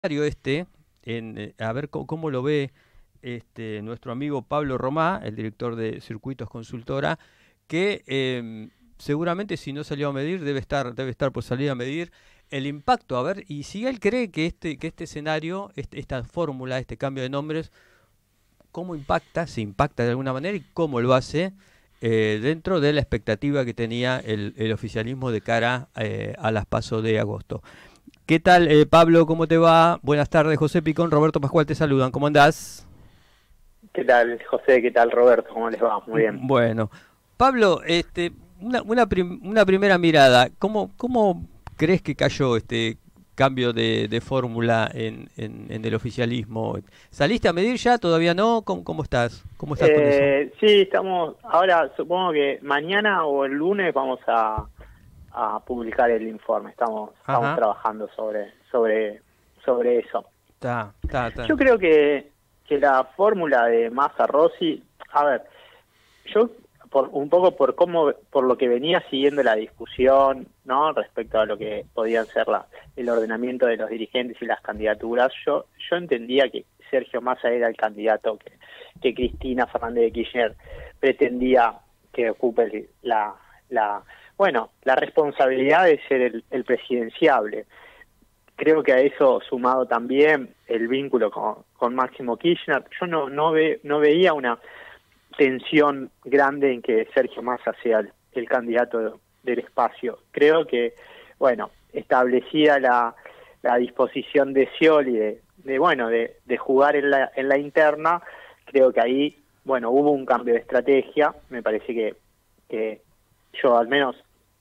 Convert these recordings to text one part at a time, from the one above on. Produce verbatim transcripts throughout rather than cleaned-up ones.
este, en, eh, a ver cómo, cómo lo ve este, nuestro amigo Pablo Romá, el director de Circuitos Consultora, que eh, seguramente si no salió a medir, debe estar, debe estar por salir a medir el impacto. A ver, y si él cree que este, que este escenario, este, esta fórmula, este cambio de nombres, cómo impacta, si impacta de alguna manera y cómo lo hace eh, dentro de la expectativa que tenía el, el oficialismo de cara eh, a las PASO de agosto. ¿Qué tal, eh, Pablo? ¿Cómo te va? Buenas tardes, José Picón, Roberto Pascual te saludan. ¿Cómo andás? ¿Qué tal, José? ¿Qué tal, Roberto? ¿Cómo les va? Muy bien. Bueno, Pablo, este, una, una, prim una primera mirada. ¿Cómo, ¿Cómo crees que cayó este cambio de, de fórmula en, en, en el oficialismo? ¿Saliste a medir ya? ¿Todavía no? ¿Cómo, cómo estás? ¿Cómo estás con eso? Eh, sí, estamos, ahora supongo que mañana o el lunes vamos a, a publicar el informe. Estamos, estamos Ajá. trabajando sobre, sobre, sobre eso. Está, está, está. Yo creo que, que la fórmula de Massa Rossi, a ver, yo por un poco por cómo, por lo que venía siguiendo la discusión, ¿no? Respecto a lo que podían ser la, el ordenamiento de los dirigentes y las candidaturas, yo, yo entendía que Sergio Massa era el candidato que, que Cristina Fernández de Kirchner pretendía que ocupe el, la, la, bueno, la responsabilidad de ser el, el presidenciable. Creo que a eso sumado también el vínculo con, con Máximo Kirchner, yo no, no, ve, no veía una tensión grande en que Sergio Massa sea el, el candidato del espacio. Creo que, bueno, establecida la, la disposición de Scioli de, de bueno, de, de jugar en la, en la interna, creo que ahí, bueno, hubo un cambio de estrategia. Me parece que, que yo al menos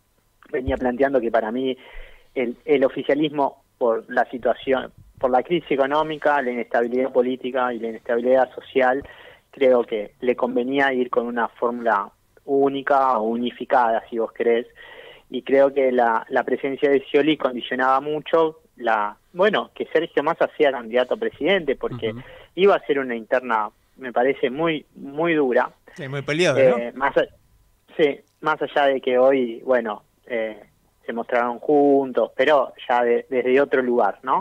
venía planteando que para mí el, el oficialismo, por la situación, por la crisis económica, la inestabilidad política y la inestabilidad social, creo que le convenía ir con una fórmula única o unificada, si vos querés, y creo que la, la presencia de Scioli condicionaba mucho la, bueno, que Sergio Massa sea candidato a presidente, porque uh-huh. iba a ser una interna, me parece, muy muy dura. Sí, muy peleado, eh, ¿no? Más, sí, más allá de que hoy, bueno, eh, se mostraron juntos, pero ya de, desde otro lugar, ¿no?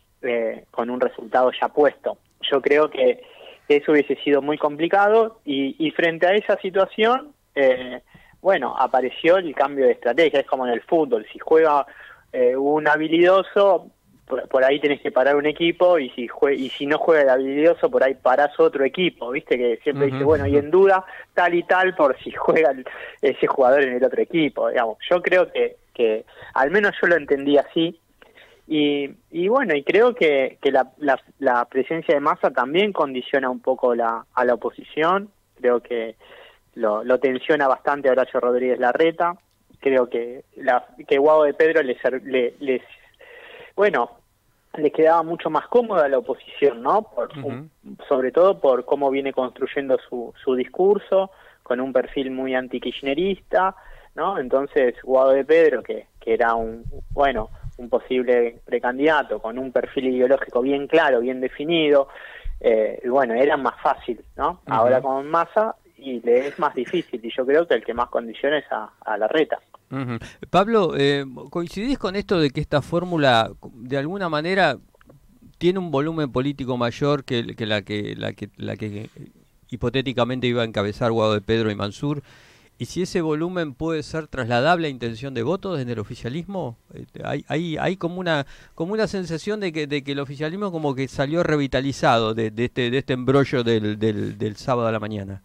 Eh, con un resultado ya puesto. Yo creo que eso hubiese sido muy complicado y, y frente a esa situación, eh, bueno, apareció el cambio de estrategia. Es como en el fútbol, si juega eh, un habilidoso, por, por ahí tenés que parar un equipo, y si jue y si no juega el habilidoso, por ahí parás otro equipo, viste que siempre uh-huh, dice, bueno, uh-huh. y en duda tal y tal por si juega el, ese jugador en el otro equipo, digamos. Yo creo que, que al menos yo lo entendí así. Y, y bueno, y creo que, que la, la, la presencia de Massa también condiciona un poco la, a la oposición. Creo que lo, lo tensiona bastante a Horacio Rodríguez Larreta. Creo que la, que Guado de Pedro les, les, les bueno, les quedaba mucho más cómoda a la oposición, ¿no? Por, uh-huh. un, sobre todo por cómo viene construyendo su, su discurso, con un perfil muy anti-kirchnerista, ¿no? Entonces, Guado de Pedro, que, que era un, bueno, un posible precandidato con un perfil ideológico bien claro, bien definido, eh, y bueno, era más fácil, ¿no? Uh-huh. Ahora con Massa y le es más difícil, y yo creo que el que más condiciona es a, a Larreta. Uh-huh. Pablo, eh, ¿coincidís con esto de que esta fórmula de alguna manera tiene un volumen político mayor que, que la que la que la que hipotéticamente iba a encabezar Guado de Pedro y Mansur? ¿Y si ese volumen puede ser trasladable a intención de voto desde el oficialismo? Hay, hay, hay como una como una sensación de que, de que el oficialismo como que salió revitalizado de, de este de este embrollo del, del, del sábado a la mañana.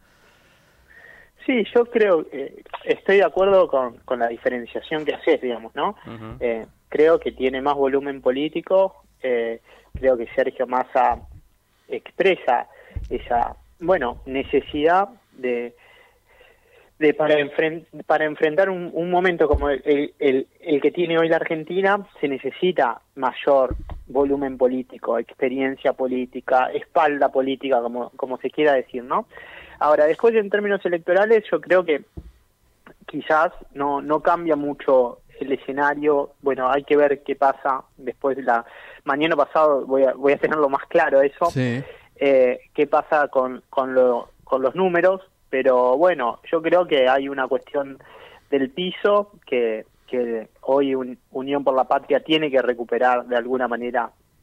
Sí, yo creo, eh, estoy de acuerdo con, con la diferenciación que haces, digamos, ¿no? Uh-huh. Eh, creo que tiene más volumen político, eh, creo que Sergio Massa expresa esa, bueno, necesidad de... De para, enfrent, para enfrentar un, un momento como el, el, el, el que tiene hoy la Argentina, se necesita mayor volumen político, experiencia política, espalda política, como, como se quiera decir, ¿no? Ahora, después en términos electorales, yo creo que quizás no, no cambia mucho el escenario. Bueno, hay que ver qué pasa después de la... Mañana pasado voy a, voy a tenerlo más claro eso. Sí. Eh, qué pasa con, con, lo, con los números. Pero bueno, yo creo que hay una cuestión del piso que, que hoy un, Unión por la Patria tiene que recuperar de alguna manera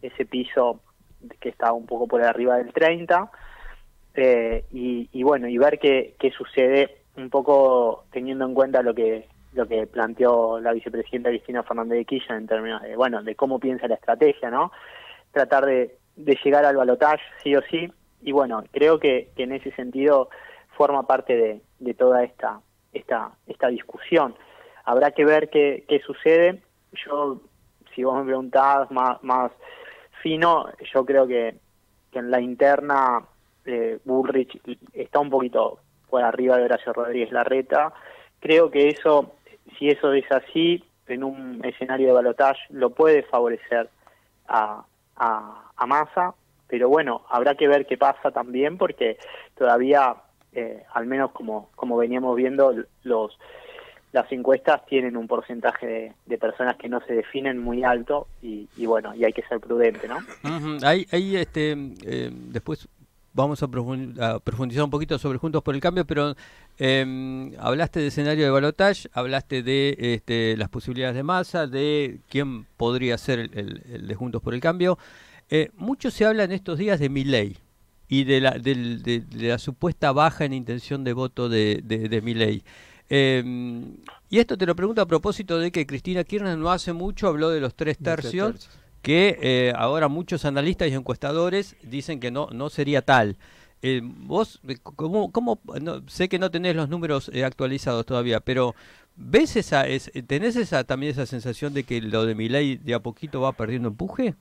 ese piso que está un poco por arriba del treinta, eh, y, y bueno, y ver qué, qué sucede, un poco teniendo en cuenta lo que lo que planteó la vicepresidenta Cristina Fernández de Kirchner en términos de, bueno, de cómo piensa la estrategia, ¿no? Tratar de, de llegar al balotaje sí o sí, y bueno, creo que, que en ese sentido forma parte de, de toda esta, esta, esta discusión. Habrá que ver qué, qué sucede. Yo, si vos me preguntás más, más fino, yo creo que, que en la interna eh, Bullrich está un poquito por arriba de Horacio Rodríguez Larreta. Creo que eso, si eso es así, en un escenario de balotaje lo puede favorecer a, a, a Massa, pero bueno, habrá que ver qué pasa también, porque todavía, eh, al menos como, como veníamos viendo, los las encuestas tienen un porcentaje de, de personas que no se definen muy alto, y, y bueno, y hay que ser prudente, ¿no? Uh-huh. Ahí, ahí este, eh, después vamos a, profund a profundizar un poquito sobre Juntos por el Cambio, pero eh, hablaste de escenario de balotaje, hablaste de este, las posibilidades de Massa, de quién podría ser el, el, el de Juntos por el Cambio. Eh, mucho se habla en estos días de Milei y de la, de, de, de la supuesta baja en intención de voto de, de, de Milei. Eh, y esto te lo pregunto a propósito de que Cristina Kirchner no hace mucho habló de los tres tercios, tres tercios. que eh, ahora muchos analistas y encuestadores dicen que no no sería tal. Eh, vos, ¿cómo, cómo no, sé que no tenés los números eh, actualizados todavía, pero ¿ves esa, es, tenés esa también esa sensación de que lo de Milei de a poquito va perdiendo empuje?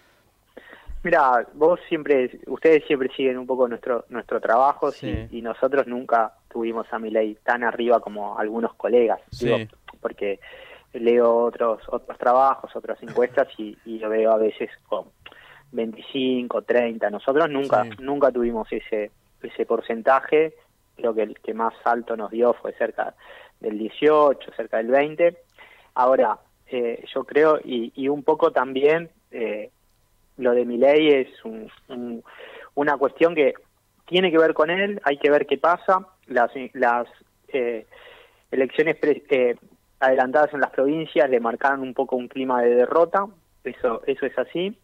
Mira, vos siempre, ustedes siempre siguen un poco nuestro nuestro trabajo, sí. y, y nosotros nunca tuvimos a Milei tan arriba como algunos colegas, sí. digo, porque leo otros otros trabajos, otras encuestas, y, y lo veo a veces con veinticinco, treinta. Nosotros nunca sí. nunca tuvimos ese ese porcentaje. Creo que el que más alto nos dio fue cerca del dieciocho, cerca del veinte. Ahora, eh, yo creo, y, y un poco también, eh, lo de Milei es un, un, una cuestión que tiene que ver con él, hay que ver qué pasa. Las, las eh, elecciones pre, eh, adelantadas en las provincias le marcaron un poco un clima de derrota, eso eso es así.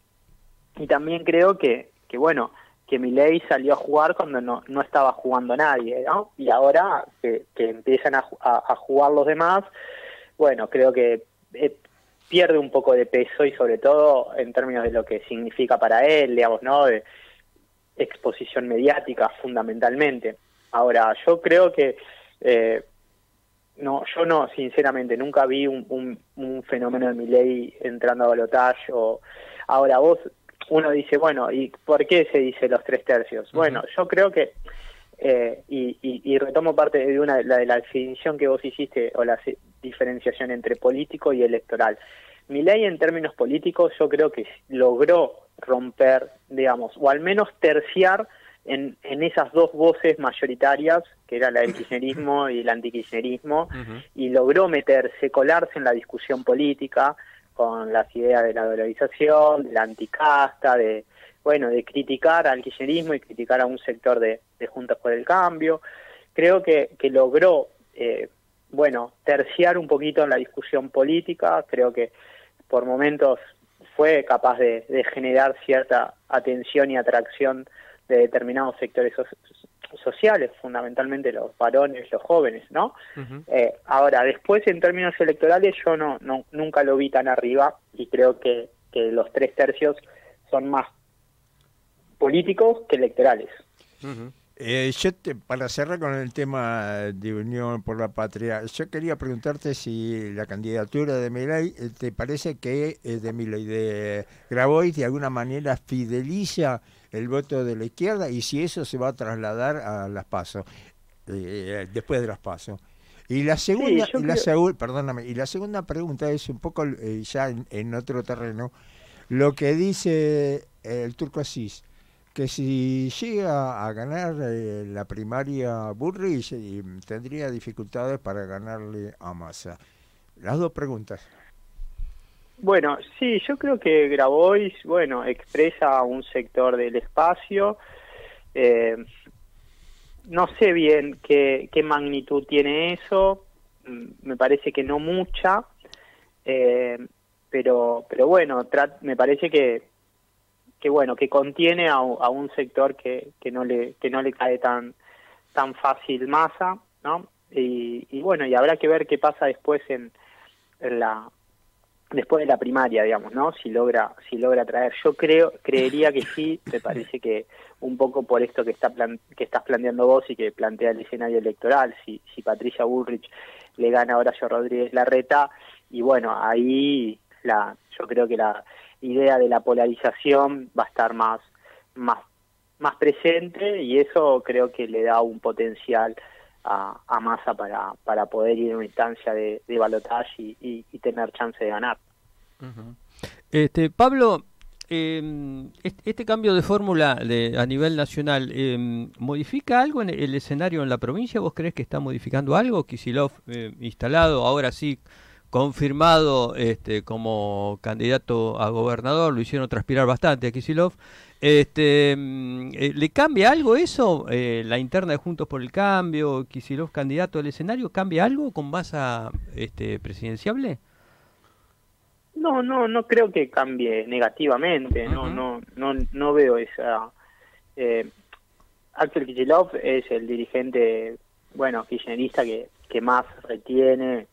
Y también creo que, que bueno, que Milei salió a jugar cuando no, no estaba jugando nadie, ¿no? Y ahora que, que empiezan a, a, a jugar los demás, bueno, creo que eh, pierde un poco de peso, y sobre todo en términos de lo que significa para él, digamos, ¿no? De exposición mediática, fundamentalmente. Ahora, yo creo que eh, no, yo no, sinceramente, nunca vi un, un, un fenómeno de Milei entrando a balotaje. O ahora vos, uno dice, bueno, ¿y por qué se dice los tres tercios? Uh-huh. Bueno, yo creo que Eh, y, y, y retomo parte de una la de la definición que vos hiciste, o la diferenciación entre político y electoral. Milei, en términos políticos, yo creo que logró romper, digamos, o al menos terciar en, en esas dos voces mayoritarias, que era la del kirchnerismo y el antikirchnerismo, uh-huh. y logró meterse, colarse en la discusión política con las ideas de la dolarización, de la anticasta, de bueno, de criticar al kirchnerismo y criticar a un sector de, de Juntos por el Cambio. Creo que, que logró, eh, bueno, terciar un poquito en la discusión política. Creo que por momentos fue capaz de, de generar cierta atención y atracción de determinados sectores so sociales, fundamentalmente los varones, los jóvenes, ¿no? Uh-huh. eh, ahora, después, en términos electorales, yo no, no nunca lo vi tan arriba, y creo que, que los tres tercios son más políticos que electorales. Uh-huh. eh, yo te, para cerrar con el tema de Unión por la Patria, yo quería preguntarte si la candidatura de Milei te parece que es de Milei, de Grabois, de alguna manera fideliza el voto de la izquierda, y si eso se va a trasladar a las PASO, eh, después de las PASO. Y la segunda, sí, y la creo... seg perdóname, y la segunda pregunta es un poco eh, ya en, en otro terreno, lo que dice el Turco Asís, que si llega a ganar eh, la primaria Bullrich, eh, tendría dificultades para ganarle a Massa. Las dos preguntas. Bueno, sí, yo creo que Grabois, bueno, expresa un sector del espacio. Eh, no sé bien qué, qué magnitud tiene eso, me parece que no mucha, eh, pero, pero bueno, me parece que que bueno, que contiene a, a un sector que, que no le que no le cae tan tan fácil Massa, ¿no? Y, y bueno, y habrá que ver qué pasa después en, en la después de la primaria, digamos, ¿no? Si logra si logra traer. Yo creo creería que sí, me parece que un poco por esto que está plan, que estás planteando vos y que plantea el escenario electoral, si si Patricia Bullrich le gana a Horacio Rodríguez Larreta, y bueno, ahí la yo creo que la idea de la polarización va a estar más más más presente, y eso creo que le da un potencial a, a Massa para para poder ir a una instancia de, de balotaje y, y, y tener chance de ganar. Uh-huh. Este Pablo, eh, este, este cambio de fórmula de, a nivel nacional, eh, ¿modifica algo en el escenario en la provincia? ¿Vos creés que está modificando algo? Kicillof eh, instalado, ahora sí confirmado este, como candidato a gobernador, lo hicieron transpirar bastante a Kicillof. Este, eh, ¿Le cambia algo eso? Eh, la interna de Juntos por el Cambio, Kicillof candidato al escenario, ¿cambia algo con Massa este, presidenciable? No, no, no creo que cambie negativamente. Uh-huh. No, no, no, no veo esa. Eh, Axel Kicillof es el dirigente, bueno, kirchnerista que que más retiene,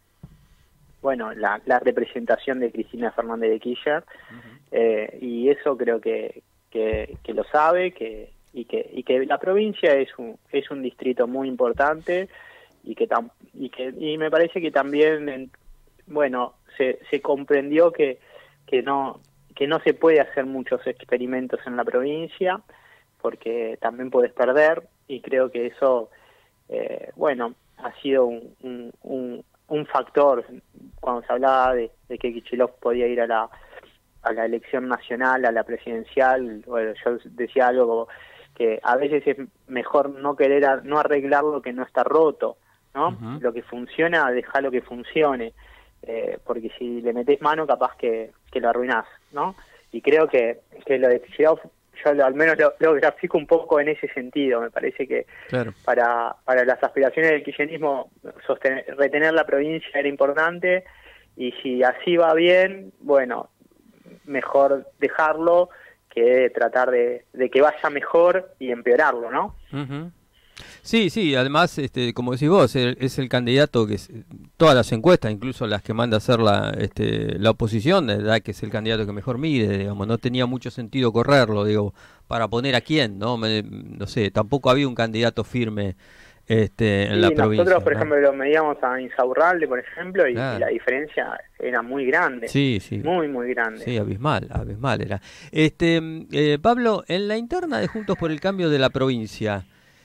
bueno, la, la representación de Cristina Fernández de Kirchner, uh-huh. eh, y eso creo que, que, que lo sabe, que y que y que la provincia es un es un distrito muy importante, y que tam, y que y me parece que también en, bueno se se comprendió que que no que no se puede hacer muchos experimentos en la provincia porque también puedes perder, y creo que eso eh, bueno ha sido un, un, un un factor cuando se hablaba de, de que Kicillof podía ir a la a la elección nacional, a la presidencial. Bueno, yo decía algo como que a veces es mejor no querer a, no arreglar lo que no está roto, ¿no? Uh-huh. Lo que funciona, dejar lo que funcione, eh, porque si le metés mano capaz que, que lo arruinás, ¿no? Y creo que, que lo de Kicillof, yo lo, al menos lo, lo grafico un poco en ese sentido. Me parece que claro. para para las aspiraciones del kirchnerismo sostener, retener la provincia era importante, y si así va bien, bueno, mejor dejarlo que tratar de, de que vaya mejor y empeorarlo, ¿no? Uh-huh. Sí, sí, además, este, como decís vos, el, es el candidato que es, todas las encuestas, incluso las que manda a hacer la, este, la oposición, da que es el candidato que mejor mide, digamos, no tenía mucho sentido correrlo, digo, para poner a quién, ¿no? Me, no sé, tampoco había un candidato firme este, en sí, la provincia. Nosotros, por ¿no? ejemplo, lo medíamos a Insaurralde, por ejemplo, y, claro. y la diferencia era muy grande. Sí, sí. Muy, muy grande. Sí, abismal, abismal era. Este, eh, Pablo, en la interna de Juntos por el Cambio de la provincia,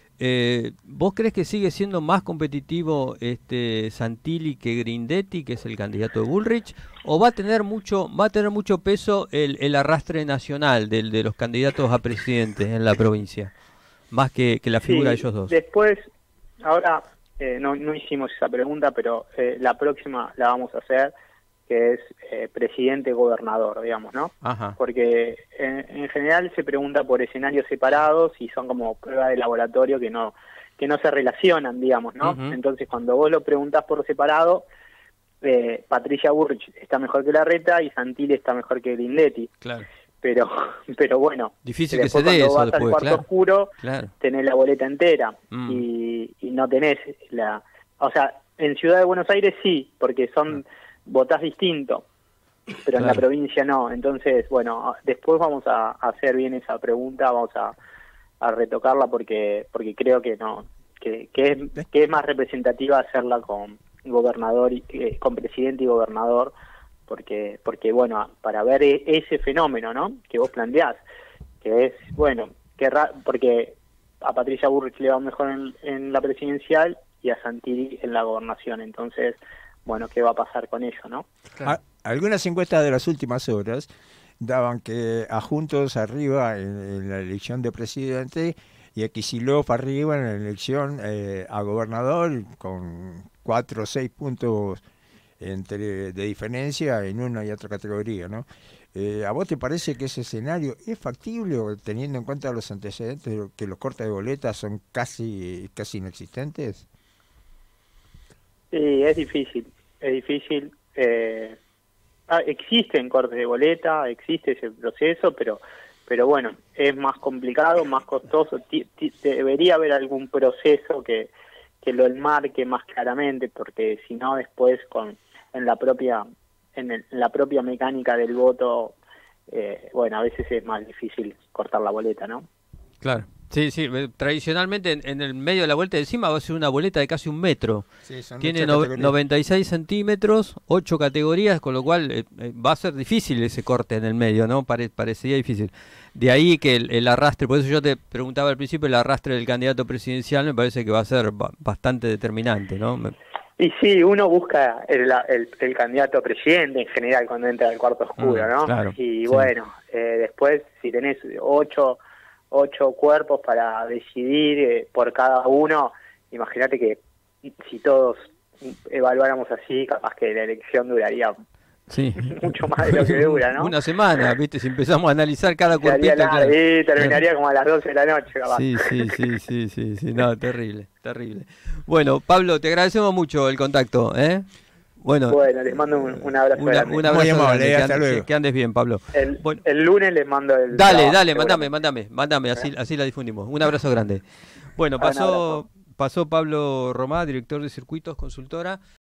Eh, ¿vos crees que sigue siendo más competitivo este Santilli que Grindetti, que es el candidato de Bullrich, o va a tener mucho va a tener mucho peso el, el arrastre nacional del de los candidatos a presidentes en la provincia, más que, que la figura sí, de ellos dos? Después, ahora eh, no, no hicimos esa pregunta, pero eh, la próxima la vamos a hacer, que es eh, presidente-gobernador, digamos, ¿no? Ajá. Porque en, en general se pregunta por escenarios separados y son como pruebas de laboratorio que no que no se relacionan, digamos, ¿no? Uh-huh. Entonces, cuando vos lo preguntás por separado, eh, Patricia Bullrich está mejor que Larreta y Santilli está mejor que Grindetti. Claro. Pero, pero bueno, difícil que se dé eso vas después, al cuarto claro. oscuro, claro. tenés la boleta entera mm. y, y no tenés la... O sea, en Ciudad de Buenos Aires sí, porque son... Ah. votás distinto, pero claro. en la provincia no. Entonces, bueno, después vamos a, a hacer bien esa pregunta, vamos a, a retocarla porque porque creo que no que, que es que es más representativa hacerla con gobernador y eh, con presidente y gobernador, porque porque bueno, para ver ese fenómeno, ¿no? Que vos planteás, que es bueno, que ra porque a Patricia Bullrich le va mejor en, en la presidencial y a Santilli en la gobernación. Entonces, bueno, ¿qué va a pasar con ello, no? Claro. Algunas encuestas de las últimas horas daban que a Juntos arriba en, en la elección de presidente y a Kicillof arriba en la elección eh, a gobernador, con cuatro o seis puntos entre de diferencia en una y otra categoría, ¿no? Eh, ¿A vos te parece que ese escenario es factible, teniendo en cuenta los antecedentes de que los cortes de boletas son casi casi inexistentes? Sí, es difícil, es difícil. Eh, ah, existen cortes de boleta, existe ese proceso, pero pero bueno, es más complicado, más costoso, ti- ti- debería haber algún proceso que, que lo enmarque más claramente, porque si no después con en la propia en, el- en la propia mecánica del voto, eh, bueno, a veces es más difícil cortar la boleta, ¿no? Claro. Sí, sí, eh, tradicionalmente en, en el medio de la vuelta de encima va a ser una boleta de casi un metro. Sí, son Tiene ocho no- categorías. noventa y seis centímetros, ocho categorías, con lo cual eh, eh, va a ser difícil ese corte en el medio, ¿no? Pare- parecería difícil. De ahí que el, el arrastre, por eso yo te preguntaba al principio, el arrastre del candidato presidencial me parece que va a ser ba- bastante determinante, ¿no? Me- Y sí, uno busca el, el, el candidato a presidente en general cuando entra al cuarto oscuro, Mm, ¿no? claro, Y sí. bueno, eh, después si tenés ocho, ocho cuerpos para decidir eh, por cada uno, imagínate que si todos evaluáramos así, capaz que la elección duraría Sí. mucho más de lo que dura, ¿no? Una semana, ¿viste? Si empezamos a analizar cada Se haría cuerpito. larga claro. y terminaría como a las doce de la noche, capaz. Sí, sí, sí, sí, sí, sí, no, terrible, terrible. Bueno, Pablo, te agradecemos mucho el contacto, ¿eh? Bueno, Bueno, les mando un, un abrazo una, grande. un abrazo Muy amable, grande, que hasta andes, luego. que andes bien, Pablo. El, Bueno, el lunes les mando el dale, trabajo, dale, mandame, seguramente. mandame, mandame, así, así la difundimos. Un abrazo grande. Bueno, Un pasó, abrazo. pasó Pablo Romá, director de Circuitos Consultora.